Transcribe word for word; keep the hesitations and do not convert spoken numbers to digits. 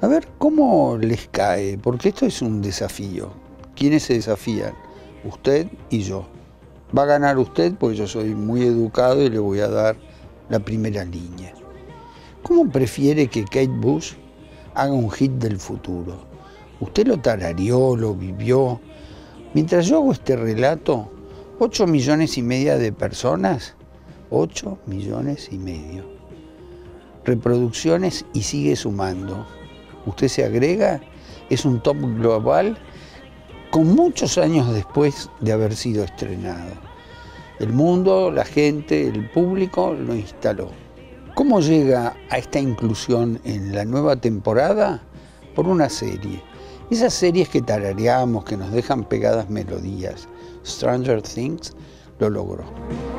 A ver, ¿cómo les cae? Porque esto es un desafío. ¿Quiénes se desafían? Usted y yo. Va a ganar usted porque yo soy muy educado y le voy a dar la primera línea. ¿Cómo prefiere que Kate Bush haga un hit del futuro? Usted lo tarareó, lo vivió. Mientras yo hago este relato, ocho millones y media de personas, ocho millones y medio, reproducciones y sigue sumando. Usted se agrega, es un top global con muchos años después de haber sido estrenado. El mundo, la gente, el público lo instaló. ¿Cómo llega a esta inclusión en la nueva temporada? Por una serie. Esas series que tarareamos, que nos dejan pegadas melodías. Stranger Things lo logró.